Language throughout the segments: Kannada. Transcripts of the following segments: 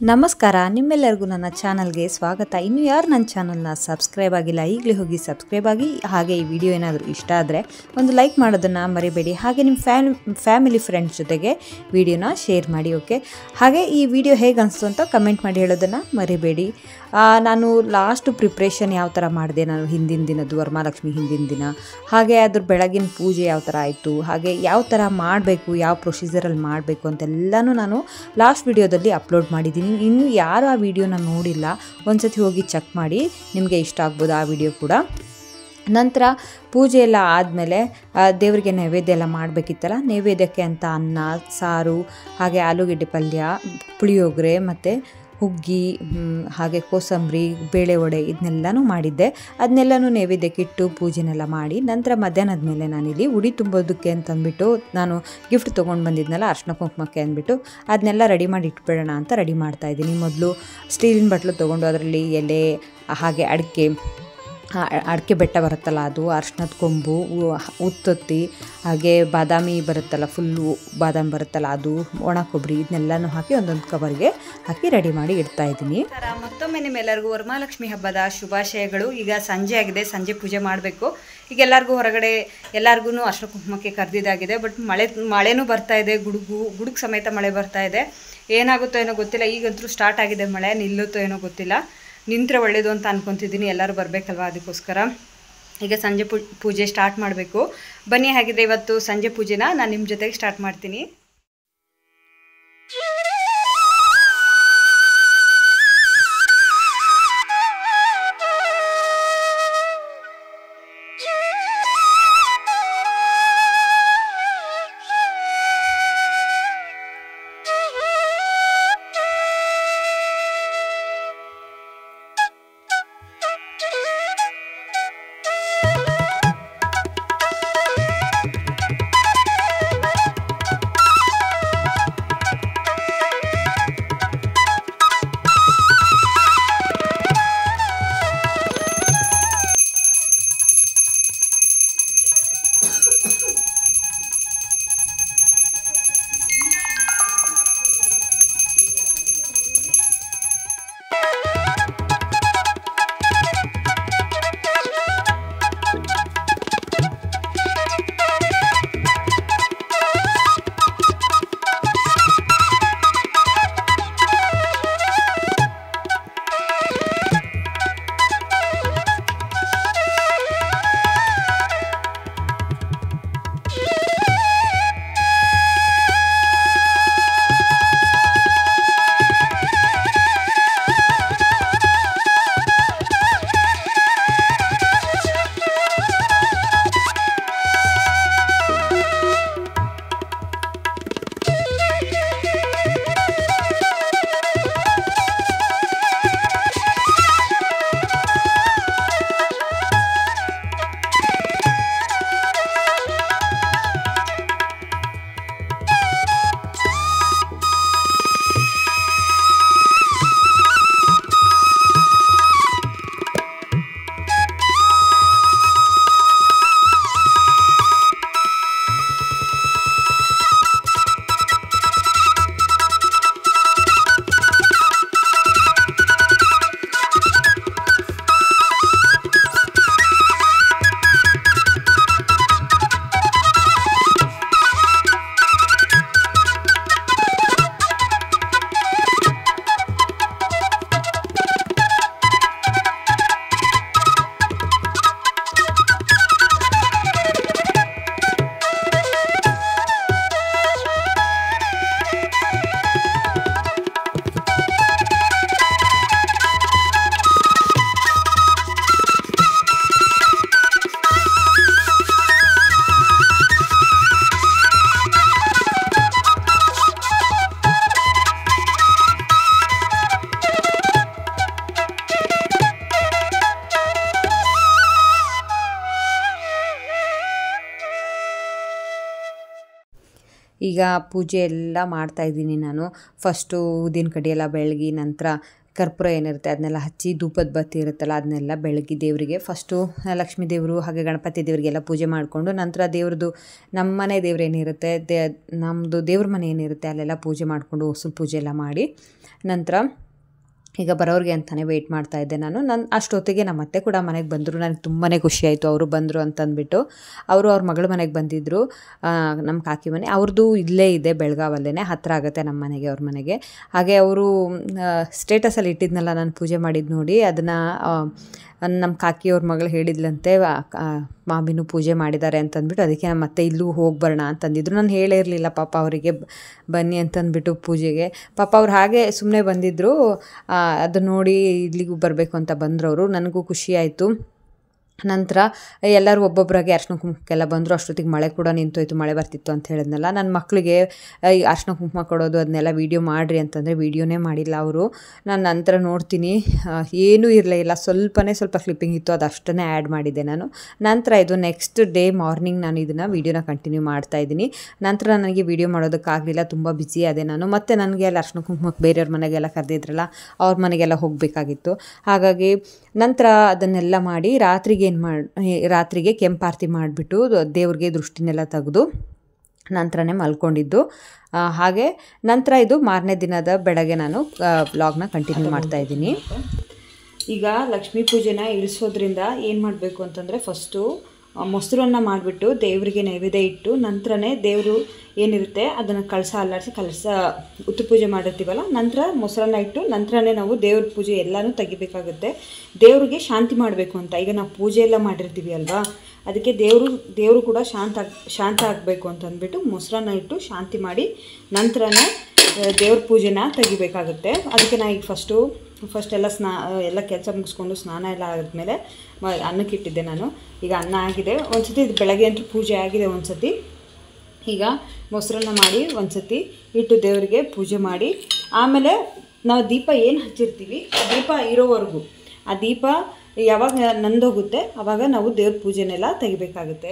ನಮಸ್ಕಾರ, ನಿಮ್ಮೆಲ್ಲರಿಗೂ ನನ್ನ ಚಾನಲ್ಗೆ ಸ್ವಾಗತ. ಇನ್ನು ಯಾರು ನನ್ನ ಚಾನಲ್ನ ಸಬ್ಸ್ಕ್ರೈಬ್ ಆಗಿಲ್ಲ ಈಗಲೇ ಹೋಗಿ ಸಬ್ಸ್ಕ್ರೈಬ್ ಆಗಿ. ಹಾಗೆ ಈ ವಿಡಿಯೋ ಏನಾದರೂ ಇಷ್ಟ ಆದರೆ ಒಂದು ಲೈಕ್ ಮಾಡೋದನ್ನು ಮರಿಬೇಡಿ. ಹಾಗೆ ನಿಮ್ಮ ಫ್ಯಾಮಿಲಿ ಫ್ರೆಂಡ್ಸ್ ಜೊತೆಗೆ ವಿಡಿಯೋನ ಶೇರ್ ಮಾಡಿ. ಓಕೆ, ಹಾಗೆ ಈ ವಿಡಿಯೋ ಹೇಗೆ ಅನಿಸ್ತು ಅಂತ ಕಮೆಂಟ್ ಮಾಡಿ ಹೇಳೋದನ್ನು ಮರಿಬೇಡಿ. ನಾನು ಲಾಸ್ಟು ಪ್ರಿಪ್ರೇಷನ್ ಯಾವ ಥರ ಮಾಡಿದೆ, ನಾನು ಹಿಂದಿನ ದಿನದ್ದು ವರಮಹಾಲಕ್ಷ್ಮಿ ಹಿಂದಿನ ದಿನ, ಹಾಗೆ ಅದ್ರ ಬೆಳಗಿನ ಪೂಜೆ ಯಾವ ಥರ ಆಯಿತು, ಹಾಗೆ ಯಾವ ಥರ ಮಾಡಬೇಕು, ಯಾವ ಪ್ರೊಸೀಜರಲ್ಲಿ ಮಾಡಬೇಕು ಅಂತೆಲ್ಲನೂ ನಾನು ಲಾಸ್ಟ್ ವಿಡಿಯೋದಲ್ಲಿ ಅಪ್ಲೋಡ್ ಮಾಡಿದ್ದೀನಿ. ಇನ್ನು ಯಾರು ಆ ವಿಡಿಯೋನ ನೋಡಿಲ್ಲ ಒಂದ್ಸತಿ ಹೋಗಿ ಚೆಕ್ ಮಾಡಿ, ನಿಮಗೆ ಇಷ್ಟ ಆಗ್ಬೋದು ಆ ವಿಡಿಯೋ ಕೂಡ. ನಂತರ ಪೂಜೆ ಎಲ್ಲ ಆದಮೇಲೆ ದೇವರಿಗೆ ನೈವೇದ್ಯ ಎಲ್ಲ ಮಾಡಬೇಕಿತ್ತಲ್ಲ, ನೈವೇದ್ಯಕ್ಕೆ ಅಂತ ಅನ್ನ ಸಾರು, ಹಾಗೆ ಆಲೂಗೆಡ್ಡೆ ಪಲ್ಯ, ಪುಳಿಯೋಗರೆ ಮತ್ತು ಹುಗ್ಗಿ, ಹಾಗೆ ಕೋಸಂಬರಿ, ಬೇಳೆ ವಡೆ ಇದನ್ನೆಲ್ಲನೂ ಮಾಡಿದ್ದೆ. ಅದನ್ನೆಲ್ಲನೂ ನೈವೇದ್ಯಕ್ಕೆ ಇಟ್ಟು ಪೂಜೆನೆಲ್ಲ ಮಾಡಿ ನಂತರ ಮಧ್ಯಾಹ್ನದ ಮೇಲೆ ನಾನಿಲ್ಲಿ ಉಡಿ ತುಂಬೋದಕ್ಕೆ ಅಂತಂದ್ಬಿಟ್ಟು ನಾನು ಗಿಫ್ಟ್ ತೊಗೊಂಡು ಬಂದಿದ್ನಲ್ಲ ಅರ್ಶಿನ ಕುಂಕುಮಕ್ಕೆ ಅಂದ್ಬಿಟ್ಟು ಅದನ್ನೆಲ್ಲ ರೆಡಿ ಮಾಡಿ ಇಟ್ಬಿಡೋಣ ಅಂತ ರೆಡಿ ಮಾಡ್ತಾಯಿದ್ದೀನಿ. ಮೊದಲು ಸ್ಟೀಲಿನ ಬಟ್ಲು ತೊಗೊಂಡು ಅದರಲ್ಲಿ ಎಲೆ, ಹಾಗೆ ಅಡಿಕೆ ಬೆಟ್ಟ ಬರುತ್ತಲ್ಲ ಅದು, ಅರ್ಶಿನದ ಕೊಂಬು, ಉತ್ತೊತ್ತಿ, ಹಾಗೆ ಬಾದಾಮಿ ಬರುತ್ತಲ್ಲ, ಫುಲ್ಲು ಬಾದಾಮಿ ಬರುತ್ತಲ್ಲ ಅದು, ಒಣ ಕೊಬ್ಬರಿ, ಇದನ್ನೆಲ್ಲನೂ ಹಾಕಿ ಒಂದೊಂದು ಕವರ್ಗೆ ಹಾಕಿ ರೆಡಿ ಮಾಡಿ ಇಡ್ತಾಯಿದ್ದೀನಿ. ಮತ್ತೊಮ್ಮೆ ನಿಮ್ಮೆಲ್ಲರಿಗೂ ವರಮಹಾಲಕ್ಷ್ಮಿ ಹಬ್ಬದ ಶುಭಾಶಯಗಳು. ಈಗ ಸಂಜೆ ಆಗಿದೆ, ಸಂಜೆ ಪೂಜೆ ಮಾಡಬೇಕು. ಈಗ ಎಲ್ಲರಿಗೂ ಹೊರಗಡೆ ಎಲ್ಲರಿಗೂ ಅರ್ಶಿನ ಕುಂಕುಮಕ್ಕೆ ಕರೆದಿದ್ದಾಗಿದೆ. ಬಟ್ ಮಳೆನೂ ಬರ್ತಾ ಇದೆ, ಗುಡುಗು ಸಮೇತ ಮಳೆ ಬರ್ತಾ ಇದೆ. ಏನಾಗುತ್ತೋ ಏನೋ ಗೊತ್ತಿಲ್ಲ. ಈಗಂತೂ ಸ್ಟಾರ್ಟ್ ಆಗಿದೆ ಮಳೆ, ನಿಲ್ಲುತ್ತೋ ಏನೋ ಗೊತ್ತಿಲ್ಲ. ನಿಂತರೆ ಒಳ್ಳೇದು ಅಂತ ಅನ್ಕೊತಿದ್ದೀನಿ, ಎಲ್ಲರೂ ಬರಬೇಕಲ್ವ, ಅದಕ್ಕೋಸ್ಕರ ಈಗ ಸಂಜೆ ಪೂಜೆ ಸ್ಟಾರ್ಟ್ ಮಾಡಬೇಕು. ಬನ್ನಿ, ಹಾಗಿದ್ರೆ ಇವತ್ತು ಸಂಜೆ ಪೂಜೆನ ನಾನು ನಿಮ್ಮ ಜೊತೆಗೆ ಸ್ಟಾರ್ಟ್ ಮಾಡ್ತೀನಿ. ಈಗ ಪೂಜೆ ಎಲ್ಲ ಮಾಡ್ತಾಯಿದ್ದೀನಿ ನಾನು. ಫಸ್ಟು ಊದಿನ ಕಡ್ಡಿ ಎಲ್ಲ ಬೆಳಗಿ ನಂತರ ಕರ್ಪೂರ ಏನಿರುತ್ತೆ ಅದನ್ನೆಲ್ಲ ಹಚ್ಚಿ ಧೂಪದ ಬತ್ತಿ ಇರುತ್ತಲ್ಲ ಅದನ್ನೆಲ್ಲ ಬೆಳಗ್ಗೆ ದೇವರಿಗೆ ಫಸ್ಟು ಲಕ್ಷ್ಮೀ ದೇವರು ಹಾಗೆ ಗಣಪತಿ ದೇವರಿಗೆಲ್ಲ ಪೂಜೆ ಮಾಡಿಕೊಂಡು ನಂತರ ದೇವ್ರದ್ದು ನಮ್ಮ ಮನೆ ದೇವ್ರೇನಿರುತ್ತೆ ನಮ್ಮದು ದೇವ್ರ ಮನೆ ಏನಿರುತ್ತೆ ಅಲ್ಲೆಲ್ಲ ಪೂಜೆ ಮಾಡಿಕೊಂಡು ಹೊಸಲು ಪೂಜೆ ಎಲ್ಲ ಮಾಡಿ ನಂತರ ಈಗ ಬರೋರಿಗೆ ಅಂತಲೇ ವೆಯ್ಟ್ ಮಾಡ್ತಾಯಿದ್ದೆ ನಾನು ಅಷ್ಟೊತ್ತಿಗೆ ನಮ್ಮ ಅತ್ತೆ ಕೂಡ ಮನೆಗೆ ಬಂದರು. ನನಗೆ ತುಂಬಾ ಖುಷಿಯಾಯಿತು ಅವರು ಬಂದರು ಅಂತಂದ್ಬಿಟ್ಟು. ಅವರು ಅವ್ರ ಮಗಳ ಮನೆಗೆ ಬಂದಿದ್ದರು, ನಮ್ಮ ಕಾಕಿ ಮನೆ ಅವ್ರದ್ದು ಇಲ್ಲೇ ಇದೆ ಬೆಳಗಾವಲ್ಲೇ, ಹತ್ತಿರ ಆಗುತ್ತೆ ನಮ್ಮ ಮನೆಗೆ ಅವ್ರ ಮನೆಗೆ. ಹಾಗೆ ಅವರು ಸ್ಟೇಟಸಲ್ಲಿ ಇಟ್ಟಿದ್ನಲ್ಲ ನಾನು ಪೂಜೆ ಮಾಡಿದ್ದು ನೋಡಿ, ಅದನ್ನು ನಮ್ಮ ಕಾಕಿಯವ್ರ ಮಗಳು ಹೇಳಿದ್ಲಂತೆ ಮಾಮಿನೂ ಪೂಜೆ ಮಾಡಿದ್ದಾರೆ ಅಂತಂದ್ಬಿಟ್ಟು, ಅದಕ್ಕೆ ನಮ್ಮ ಅತ್ತೆ ಇಲ್ಲೂ ಹೋಗಿ ಬರೋಣ ಅಂತಂದಿದ್ರು. ನಾನು ಹೇಳೇ ಇರಲಿಲ್ಲ ಪಾಪ ಅವರಿಗೆ ಬನ್ನಿ ಅಂತಂದ್ಬಿಟ್ಟು ಪೂಜೆಗೆ. ಪಾಪ ಅವ್ರು ಹಾಗೆ ಸುಮ್ಮನೆ ಬಂದಿದ್ದರು, ಅದು ನೋಡಿ ಇಲ್ಲಿಗೂ ಬರಬೇಕು ಅಂತ ಬಂದರು ಅವರು. ನನಗೂ ಖುಷಿ ಆಯಿತು. ನಂತರ ಎಲ್ಲರೂ ಒಬ್ಬೊಬ್ಬರಾಗೆ ಅರ್ಶಿನ ಕುಂಕುಮಕ್ಕೆಲ್ಲ ಬಂದರು. ಅಷ್ಟೊತ್ತಿಗೆ ಮಳೆ ಕೂಡ ನಿಂತೋಯ್ತು, ಮಳೆ ಬರ್ತಿತ್ತು ಅಂತ ಹೇಳಿದ್ನಲ್ಲ. ನನ್ನ ಮಕ್ಕಳಿಗೆ ಅರ್ಶಿನ ಕುಂಕುಮ ಕೊಡೋದು ಅದನ್ನೆಲ್ಲ ವೀಡಿಯೋ ಮಾಡಿರಿ ಅಂತಂದರೆ ವೀಡಿಯೋನೇ ಮಾಡಿಲ್ಲ ಅವರು. ನಾನು ನಂತರ ನೋಡ್ತೀನಿ ಏನೂ ಇರಲೇ ಇಲ್ಲ, ಸ್ವಲ್ಪ ಕ್ಲಿಪ್ಪಿಂಗ್ ಇತ್ತು, ಅದು ಅಷ್ಟನ್ನೇ ಆ್ಯಡ್ ಮಾಡಿದ್ದೆ ನಾನು. ನಂತರ ಇದು ನೆಕ್ಸ್ಟ್ ಡೇ ಮಾರ್ನಿಂಗ್ ನಾನು ಇದನ್ನು ವೀಡಿಯೋನ ಕಂಟಿನ್ಯೂ ಮಾಡ್ತಾಯಿದ್ದೀನಿ. ನಂತರ ನನಗೆ ವೀಡಿಯೋ ಮಾಡೋದಕ್ಕಾಗಲಿಲ್ಲ, ತುಂಬ ಬ್ಯುಸಿ ಆದೆ ನಾನು. ಮತ್ತು ನನಗೆ ಅಲ್ಲಿ ಅರ್ಶಿನ ಕುಂಕುಮಕ್ಕೆ ಬೇರೆಯವ್ರ ಮನೆಗೆಲ್ಲ ಕರೆದಿದ್ರಲ್ಲ, ಅವ್ರ ಮನೆಗೆಲ್ಲ ಹೋಗಬೇಕಾಗಿತ್ತು. ಹಾಗಾಗಿ ನಂತರ ಅದನ್ನೆಲ್ಲ ಮಾಡಿ ರಾತ್ರಿಗೆ ಕೆಂಪಾರತಿ ಮಾಡಿಬಿಟ್ಟು ದೇವ್ರಿಗೆ ದೃಷ್ಟಿನೆಲ್ಲ ತೆಗೆದು ನಂತರನೇ ಮಲ್ಕೊಂಡಿದ್ದು. ಹಾಗೆ ನಂತರ ಇದು ಮಾರನೇ ದಿನದ ಬೆಳಗ್ಗೆ ನಾನು ವ್ಲಾಗ್ನ ಕಂಟಿನ್ಯೂ ಮಾಡ್ತಾಯಿದ್ದೀನಿ. ಈಗ ಲಕ್ಷ್ಮೀ ಪೂಜೆನ ಇಳಿಸೋದ್ರಿಂದ ಏನು ಮಾಡಬೇಕು ಅಂತಂದರೆ ಫಸ್ಟು ಮೊಸರನ್ನ ಮಾಡಿಬಿಟ್ಟು ದೇವರಿಗೆ ನೈವೇದ್ಯ ಇಟ್ಟು ನಂತರನೇ ದೇವರು ಏನಿರುತ್ತೆ ಅದನ್ನು ಕಳಸ ಉತ್ತು ಪೂಜೆ ಮಾಡಿರ್ತೀವಲ್ಲ, ನಂತರ ಮೊಸರನ್ನ ಇಟ್ಟು ನಂತರನೇ ನಾವು ದೇವ್ರ ಪೂಜೆ ಎಲ್ಲನೂ ತೆಗಿಬೇಕಾಗುತ್ತೆ. ದೇವ್ರಿಗೆ ಶಾಂತಿ ಮಾಡಬೇಕು ಅಂತ. ಈಗ ನಾವು ಪೂಜೆ ಎಲ್ಲ ಮಾಡಿರ್ತೀವಿ ಅಲ್ವಾ, ಅದಕ್ಕೆ ದೇವರು ಕೂಡ ಶಾಂತ ಆಗಬೇಕು ಅಂತಂದ್ಬಿಟ್ಟು ಮೊಸರನ್ನ ಇಟ್ಟು ಶಾಂತಿ ಮಾಡಿ ನಂತರನೇ ದೇವ್ರ ಪೂಜೆನ ತೆಗಿಬೇಕಾಗುತ್ತೆ. ಅದಕ್ಕೆ ನಾನು ಈಗ ಫಸ್ಟ್ ಎಲ್ಲ ಕೆಲಸ ಮುಗಿಸ್ಕೊಂಡು ಸ್ನಾನ ಎಲ್ಲ ಆದಮೇಲೆ ಅನ್ನಕ್ಕೆ ಇಟ್ಟಿದ್ದೆ ನಾನು. ಈಗ ಅನ್ನ ಆಗಿದೆ, ಒಂದು ಸತಿ ಬೆಳಗ್ಗೆ ಅಂತೂ ಪೂಜೆ ಆಗಿದೆ ಒಂದು ಸತಿ. ಈಗ ಮೊಸರನ್ನ ಮಾಡಿ ಒಂದು ಸತಿ ಇಟ್ಟು ದೇವರಿಗೆ ಪೂಜೆ ಮಾಡಿ ಆಮೇಲೆ ನಾವು ದೀಪ ಏನು ಹಚ್ಚಿರ್ತೀವಿ ದೀಪ ಇರೋವರೆಗೂ ಆ ದೀಪ ಯಾವಾಗ ನಂದೋಗುತ್ತೆ ಆವಾಗ ನಾವು ದೇವ್ರ ಪೂಜೆನೆಲ್ಲ ತೆಗಿಬೇಕಾಗುತ್ತೆ.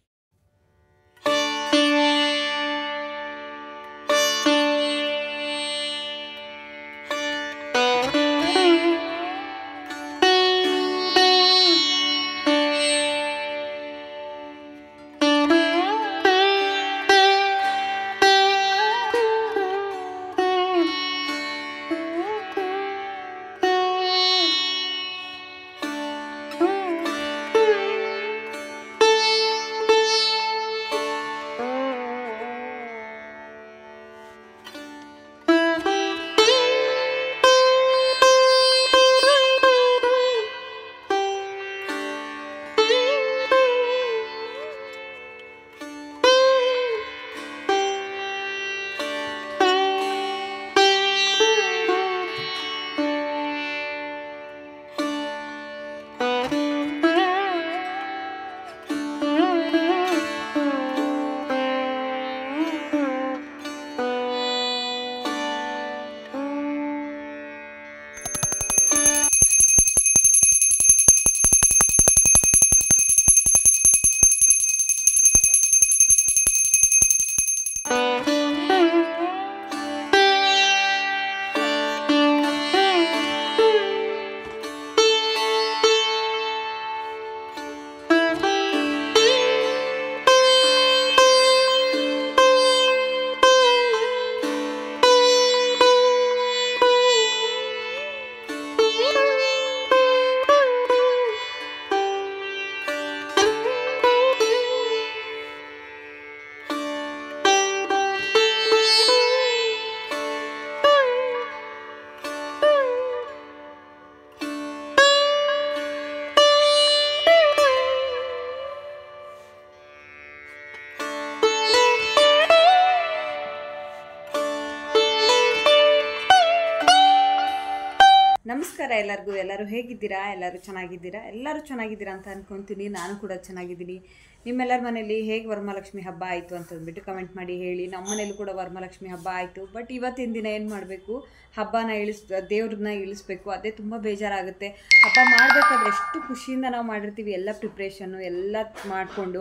ನಮಸ್ಕಾರ ಎಲ್ಲರೂ ಹೇಗಿದ್ದೀರಾ? ಎಲ್ಲರೂ ಚೆನ್ನಾಗಿದ್ದೀರಾ ಅಂತ ಅನ್ಕೊತೀನಿ. ನಾನು ಕೂಡ ಚೆನ್ನಾಗಿದ್ದೀನಿ. ನಿಮ್ಮೆಲ್ಲರ ಮನೇಲಿ ಹೇಗೆ ವರಮಹಾಲಕ್ಷ್ಮಿ ಹಬ್ಬ ಆಯಿತು ಅಂತಂದ್ಬಿಟ್ಟು ಕಮೆಂಟ್ ಮಾಡಿ ಹೇಳಿ. ನಮ್ಮ ಮನೇಲೂ ಕೂಡ ವರಮಹಾಲಕ್ಷ್ಮಿ ಹಬ್ಬ ಆಯಿತು. ಬಟ್ ಇವತ್ತಿನ ದಿನ ಏನು ಮಾಡಬೇಕು, ಹಬ್ಬನ ದೇವ್ರನ್ನ ಇಳಿಸ್ಬೇಕು. ಅದೇ ತುಂಬ ಬೇಜಾರಾಗುತ್ತೆ. ಹಬ್ಬ ಮಾಡಬೇಕಾದ್ರೆ ಎಷ್ಟು ಖುಷಿಯಿಂದ ನಾವು ಮಾಡಿರ್ತೀವಿ, ಎಲ್ಲ ಪ್ರಿಪ್ರೇಷನ್ನು ಎಲ್ಲ ಮಾಡಿಕೊಂಡು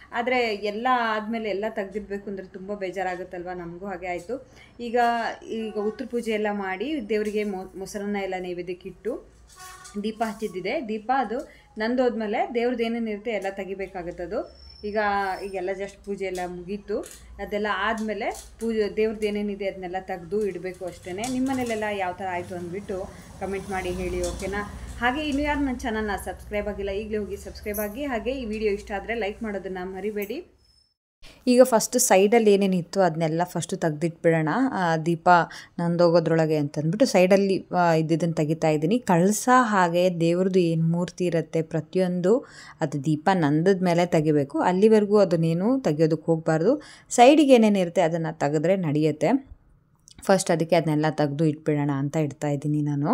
ಆದರೆ ಎಲ್ಲ ಆದಮೇಲೆ ಎಲ್ಲ ತೆಗೆದಿಡಬೇಕು ಅಂದರೆ ತುಂಬ ಬೇಜಾರಾಗುತ್ತಲ್ವ, ನಮಗೂ ಹಾಗೆ ಆಯಿತು. ಈಗ ಉತ್ತರ ಪೂಜೆ ಎಲ್ಲ ಮಾಡಿ ದೇವರಿಗೆ ಮೊಸರನ್ನ ಎಲ್ಲ ನೈವೇದ್ಯಕ್ಕಿಟ್ಟು ದೀಪ ಹಚ್ಚಿದ್ದಿದೆ. ದೀಪ ಅದು ನಂದೋದ್ಮೇಲೆ ದೇವ್ರದ್ದು ಏನೇನಿರುತ್ತೆ ಎಲ್ಲ ತೆಗಿಬೇಕಾಗುತ್ತದು. ಈಗೆಲ್ಲ ಜಸ್ಟ್ ಪೂಜೆ ಎಲ್ಲ ಮುಗೀತು. ಅದೆಲ್ಲ ಆದಮೇಲೆ ದೇವ್ರದ್ದು ಏನೇನಿದೆ ಅದನ್ನೆಲ್ಲ ತೆಗೆದು ಇಡಬೇಕು ಅಷ್ಟೇ. ನಿಮ್ಮ ಮನೇಲೆಲ್ಲ ಯಾವ ಥರ ಆಯಿತು ಅಂದ್ಬಿಟ್ಟು ಕಮೆಂಟ್ ಮಾಡಿ ಹೇಳಿ, ಓಕೆನಾ? ಹಾಗೆ ಇನ್ನೂ ಯಾರು ನನ್ನ ಚಾನಲ್ನ ಸಬ್ಸ್ಕ್ರೈಬ್ ಆಗಿಲ್ಲ ಈಗಲೇ ಹೋಗಿ ಸಬ್ಸ್ಕ್ರೈಬ್ ಆಗಿ. ಹಾಗೆ ಈ ವಿಡಿಯೋ ಇಷ್ಟ ಆದರೆ ಲೈಕ್ ಮಾಡೋದನ್ನು ಮರಿಬೇಡಿ. ಈಗ ಫಸ್ಟು ಸೈಡಲ್ಲಿ ಏನೇನಿತ್ತು ಅದನ್ನೆಲ್ಲ ಫಸ್ಟು ತೆಗ್ದಿಟ್ಬಿಡೋಣ, ದೀಪ ನಂದೋಗೋದ್ರೊಳಗೆ ಅಂತಂದ್ಬಿಟ್ಟು ಸೈಡಲ್ಲಿ ಇದ್ದಿದ್ದನ್ನು ತೆಗಿತಾ ಇದ್ದೀನಿ. ಕಳಸ ಹಾಗೆ ದೇವ್ರದ್ದು ಏನು ಮೂರ್ತಿ ಇರುತ್ತೆ ಪ್ರತಿಯೊಂದು ಅದು ದೀಪ ನಂದದ ಮೇಲೆ ತೆಗಿಬೇಕು. ಅಲ್ಲಿವರೆಗೂ ಅದನ್ನೇನು ತೆಗಿಯೋದಕ್ಕೆ ಹೋಗಬಾರ್ದು. ಸೈಡಿಗೆ ಏನೇನಿರುತ್ತೆ ಅದನ್ನು ತೆಗೆದ್ರೆ ನಡೆಯುತ್ತೆ. ಫಸ್ಟ್ ಅದಕ್ಕೆ ಅದನ್ನೆಲ್ಲ ತೆಗೆದು ಇಟ್ಬಿಡೋಣ ಅಂತ ಇಡ್ತಾ ಇದ್ದೀನಿ ನಾನು.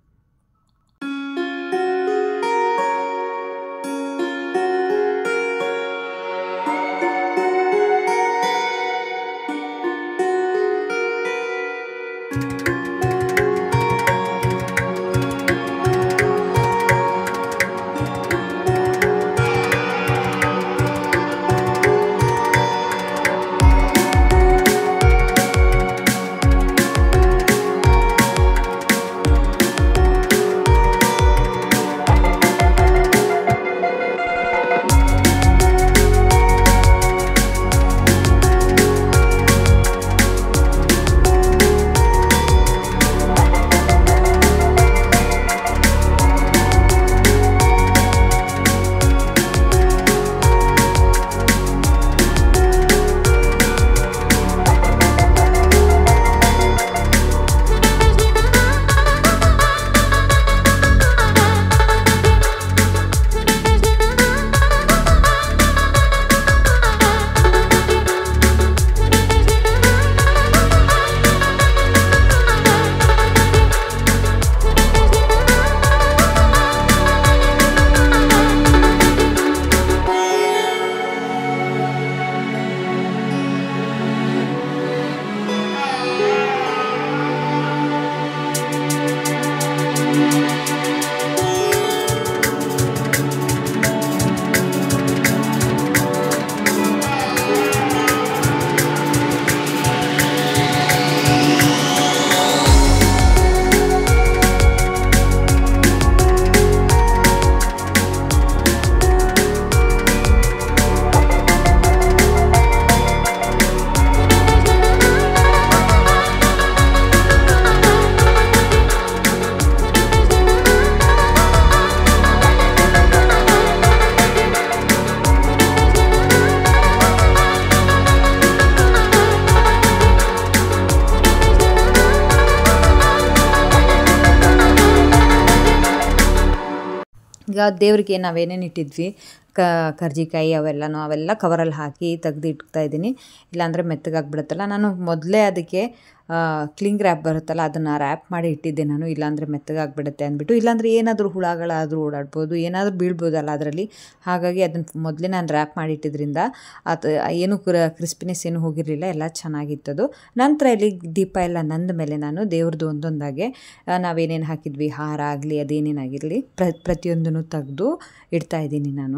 ಈಗ ದೇವರಿಗೆ ನಾವೇನೇನು ಇಟ್ಟಿದ್ವಿ ಕರ್ಜಿಕಾಯಿ ಅವೆಲ್ಲ ಕವರಲ್ಲಿ ಹಾಕಿ ತೆಗ್ದು ಇಡ್ತಾ ಇದ್ದೀನಿ. ಇಲ್ಲಾಂದರೆ ಮೆತ್ತಗಾಗ್ಬಿಡುತ್ತಲ್ಲ. ನಾನು ಮೊದಲೇ ಅದಕ್ಕೆ ಕ್ಲಿಂಗ್ ರ್ಯಾಪ್ ಬರುತ್ತಲ್ಲ ಅದನ್ನು ರ್ಯಾಪ್ ಮಾಡಿ ಇಟ್ಟಿದ್ದೆ ನಾನು, ಇಲ್ಲಾಂದರೆ ಮೆತ್ತಗಾಗ್ಬಿಡುತ್ತೆ ಅಂದ್ಬಿಟ್ಟು. ಇಲ್ಲಾಂದರೆ ಏನಾದರೂ ಹುಳಗಳಾದರೂ ಓಡಾಡ್ಬೋದು, ಏನಾದರೂ ಬೀಳ್ಬೋದಲ್ಲ ಅದರಲ್ಲಿ. ಹಾಗಾಗಿ ಅದನ್ನು ಮೊದಲೇ ನಾನು ರ್ಯಾಪ್ ಮಾಡಿ ಇಟ್ಟಿದ್ರಿಂದ ಅದು ಏನು ಕ್ರಿಸ್ಪಿನೆಸ್ ಏನು ಹೋಗಿರಲಿಲ್ಲ, ಎಲ್ಲ ಚೆನ್ನಾಗಿತ್ತದು. ನಂತರ ಇಲ್ಲಿ ದೀಪ ಎಲ್ಲ ನಂದ ಮೇಲೆ ನಾನು ದೇವ್ರದ್ದು ಒಂದೊಂದಾಗೆ ನಾವೇನೇನು ಹಾಕಿದ್ವಿ, ಹಾರ ಆಗಲಿ ಅದೇನೇನಾಗಿರಲಿ ಪ್ರತಿಯೊಂದನ್ನು ತೆಗೆದು ಇಡ್ತಾ ಇದ್ದೀನಿ ನಾನು.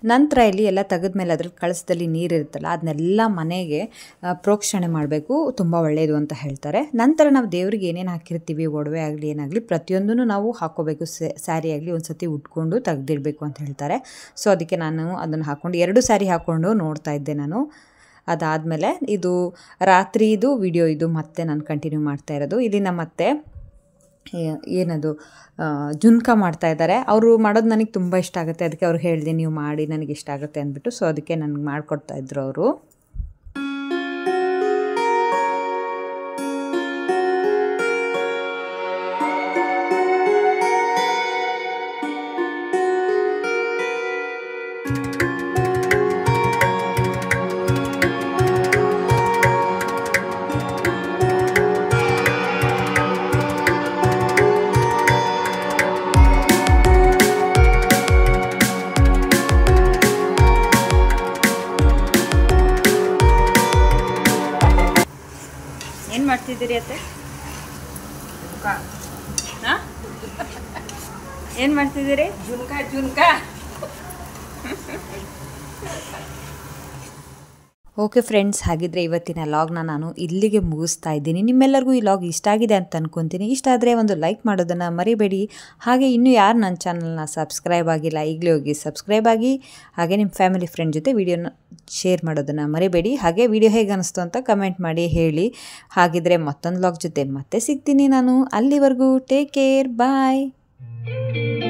ನಂತರ ಇಲ್ಲಿ ಎಲ್ಲ ತೆಗೆದ್ಮೇಲೆ ಅದ್ರಲ್ಲಿ ಕಳಸದಲ್ಲಿ ನೀರಿರುತ್ತಲ್ಲ ಅದನ್ನೆಲ್ಲ ಮನೆಗೆ ಪ್ರೋಕ್ಷಣೆ ಮಾಡಬೇಕು, ತುಂಬ ಒಳ್ಳೆಯದು ಅಂತ ಹೇಳ್ತಾರೆ. ನಂತರ ನಾವು ದೇವ್ರಿಗೆ ಏನೇನು ಹಾಕಿರ್ತೀವಿ, ಒಡವೆ ಆಗಲಿ ಏನಾಗಲಿ ಪ್ರತಿಯೊಂದೂ ನಾವು ಹಾಕ್ಕೋಬೇಕು. ಸ್ಯಾರಿ ಆಗಲಿ ಒಂದು ಸತಿ ಉಟ್ಕೊಂಡು ತೆಗೆದಿಡಬೇಕು ಅಂತ ಹೇಳ್ತಾರೆ. ಸೊ ಅದಕ್ಕೆ ನಾನು ಅದನ್ನು ಹಾಕ್ಕೊಂಡು 2 ಸ್ಯಾರಿ ಹಾಕ್ಕೊಂಡು ನೋಡ್ತಾ ಇದ್ದೆ ನಾನು. ಅದಾದಮೇಲೆ ಇದು ರಾತ್ರಿದು ವಿಡಿಯೋ ಇದು ಮತ್ತೆ ನಾನು ಕಂಟಿನ್ಯೂ ಮಾಡ್ತಾ ಇರೋದು. ಇಲ್ಲಿ ನಮ್ಮತ್ತೆ ಏನದು ಜುನ್ಕ ಮಾಡ್ತಾ ಇದ್ದಾರೆ. ಅವರು ಮಾಡೋದು ನನಗೆ ತುಂಬ ಇಷ್ಟ ಆಗುತ್ತೆ, ಅದಕ್ಕೆ ಅವ್ರು ಹೇಳಿದೆ ನೀವು ಮಾಡಿ ನನಗೆ ಇಷ್ಟ ಆಗುತ್ತೆ ಅಂದ್ಬಿಟ್ಟು. ಸೊ ಅದಕ್ಕೆ ನನಗೆ ಮಾಡಿಕೊಡ್ತಾ ಇದ್ರು ಅವರು. ಏನು ಮಾಡ್ತಿದ್ದೀರಿ ಅತ್ತೆ? ಏನು ಮಾಡ್ತಿದ್ದೀರಿ? ಜುನ್ಕ. ಓಕೆ ಫ್ರೆಂಡ್ಸ್, ಹಾಗಿದ್ರೆ ಇವತ್ತಿನ ಲಾಗ್ನ ನಾನು ಇಲ್ಲಿಗೆ ಮುಗಿಸ್ತಾ ಇದ್ದೀನಿ. ನಿಮ್ಮೆಲ್ಲರಿಗೂ ಈ ಲಾಗ್ ಇಷ್ಟ ಆಗಿದೆ ಅಂತ ಅಂದ್ಕೊತೀನಿ. ಇಷ್ಟ ಆದರೆ ಒಂದು ಲೈಕ್ ಮಾಡೋದನ್ನು ಮರಿಬೇಡಿ. ಹಾಗೆ ಇನ್ನೂ ಯಾರು ನನ್ನ ಚಾನಲ್ನ ಸಬ್ಸ್ಕ್ರೈಬ್ ಆಗಿಲ್ಲ ಈಗಲೇ ಹೋಗಿ ಸಬ್ಸ್ಕ್ರೈಬ್ ಆಗಿ. ಹಾಗೆ ನಿಮ್ಮ ಫ್ಯಾಮಿಲಿ ಫ್ರೆಂಡ್ ಜೊತೆ ವಿಡಿಯೋನ ಶೇರ್ ಮಾಡೋದನ್ನು ಮರಿಬೇಡಿ. ಹಾಗೆ ವಿಡಿಯೋ ಹೇಗೆ ಅನ್ನಿಸ್ತು ಅಂತ ಕಮೆಂಟ್ ಮಾಡಿ ಹೇಳಿ. ಹಾಗಿದ್ರೆ ಮತ್ತೊಂದು ಲಾಗ್ ಜೊತೆ ಮತ್ತೆ ಸಿಗ್ತೀನಿ ನಾನು. ಅಲ್ಲಿವರೆಗೂ ಟೇಕ್ ಕೇರ್, ಬಾಯ್.